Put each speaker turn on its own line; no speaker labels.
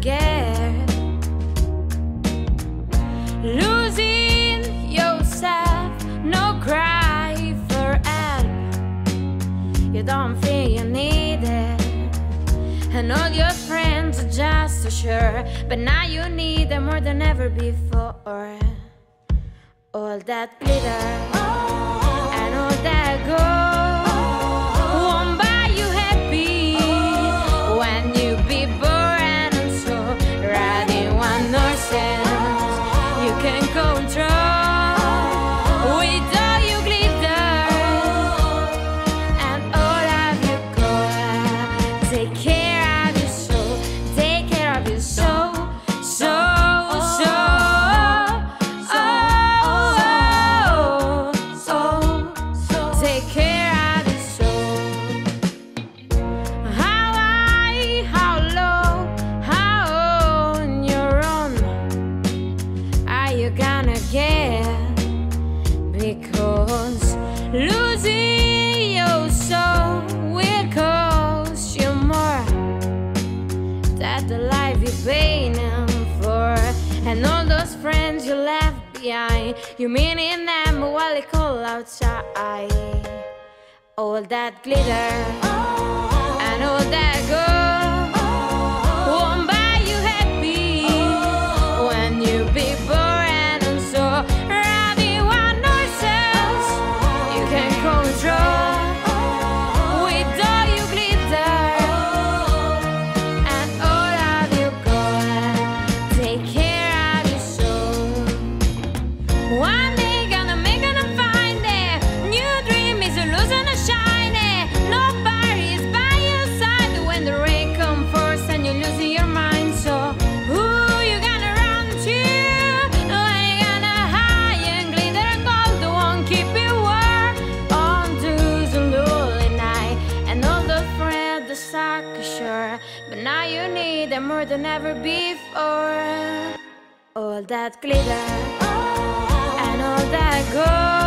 get. Losing yourself, no cry for help. You don't feel you need it, and all your friends are just as sure, but now you need them more than ever before. All that glitter and all that gold won't buy you happy when you be boring and so riding one nonsense you can control with all your glitter and all of your gold. Take care of your soul, take care of your soul, take care of your soul. How high, how low, how on your own are you gonna get? Because losing your soul will cost you more than the life you're paying for, and all those friends you left behind, you meaning them while they call outside. All that glitter and all that gold won't buy you happy when you be boring and so riding one horses you can control with all your glitter and all of your gold. Take care of your soul. One day gonna find it. New dream is losing a shiny. Nobody is by your side when the rain comes force and you're losing your mind. So who you gonna run to when you gonna hide and glitter and gold? The one keep you warm on to the lonely night, and all the friends the suck sure, but now you need them more than ever before. All that glitter and all that gold